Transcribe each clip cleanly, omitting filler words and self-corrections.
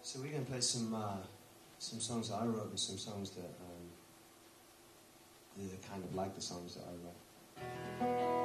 So we're going to play some songs that I wrote and some songs that are kind of like the songs that I wrote.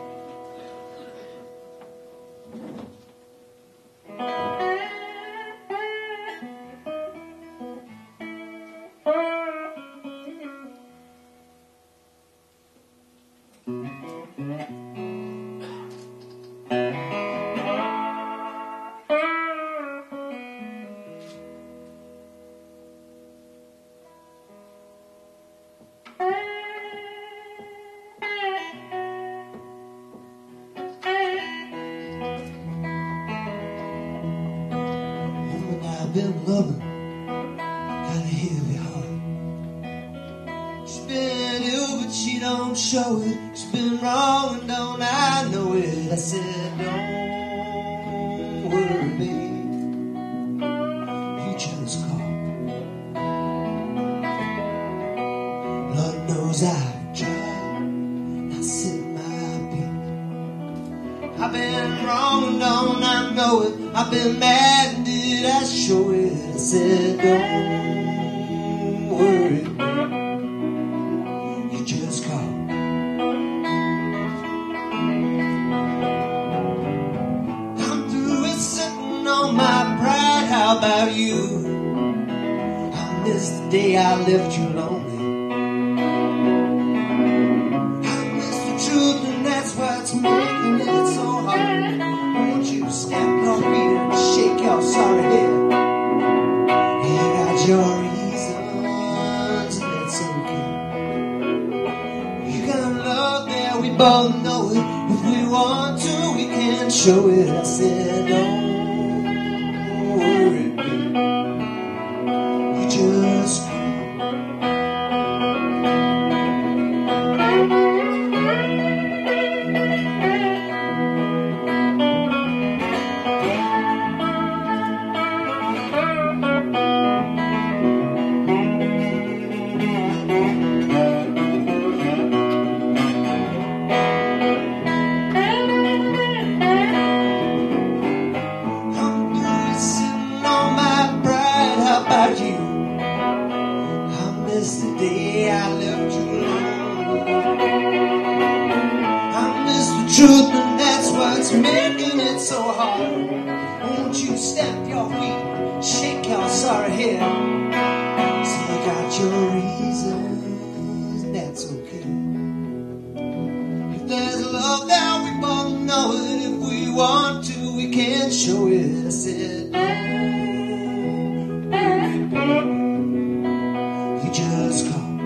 I've been loving, got a heavy heart. She's been ill, but she don't show it. She's been wrong, and don't I know it? I said, don't worry, babe, you just call. Lord knows I've tried, I sit my beat. I've been wrong, and don't I know it? I've been mad, and did I show it? I said, don't worry, you just call. I'm through with sitting on my pride, how about you? I miss the day I left you lonely. I miss the truth, and that's what's making it so hard. Won't you snap your feet and shake your sorry head? You got your reasons, and that's okay. You got love there, we both know it. If we want to, we can show it. I said, don't worry, babe, you just call. About you, I miss the day I left you alone. I miss the truth, and that's what's making it so hard. Won't you stamp your feet, shake your sorry head? So you got your reasons, and that's okay. If there's love there, we both know it. If we want to, we can show it. I said, you just call.